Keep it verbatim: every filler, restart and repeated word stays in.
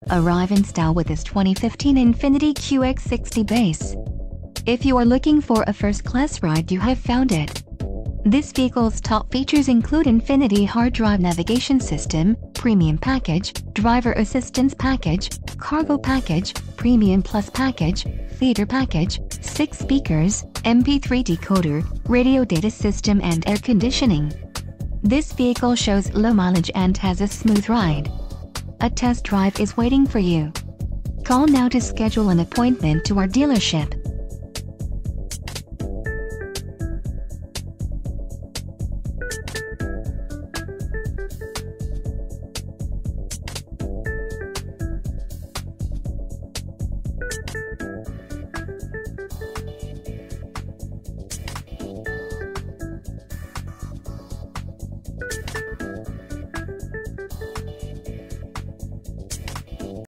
Arrive in style with this twenty fifteen Infiniti Q X sixty base. If you are looking for a first-class ride, you have found it. This vehicle's top features include Infiniti hard drive navigation system, premium package, driver assistance package, cargo package, premium plus package, theater package, six speakers, M P three decoder, radio data system and air conditioning. This vehicle shows low mileage and has a smooth ride. A test drive is waiting for you. Call now to schedule an appointment to our dealership.